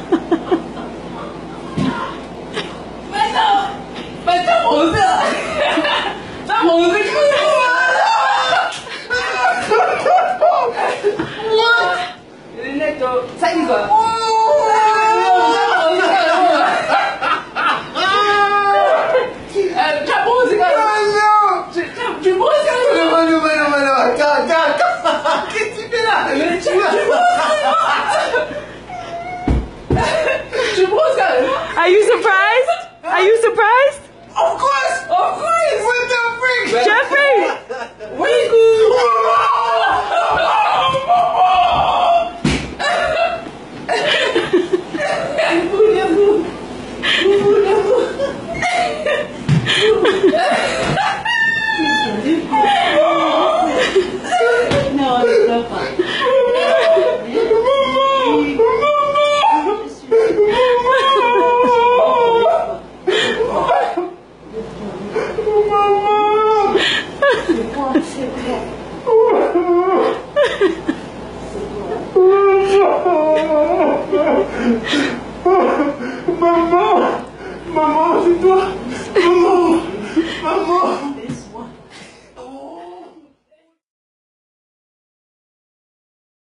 나 뭔데? 나 뭔데 그거? 사진 거야. Are you surprised? Are you surprised? Of course! Of course! What the freak? Jeffrey! Wait! No, it's so fun. Oh,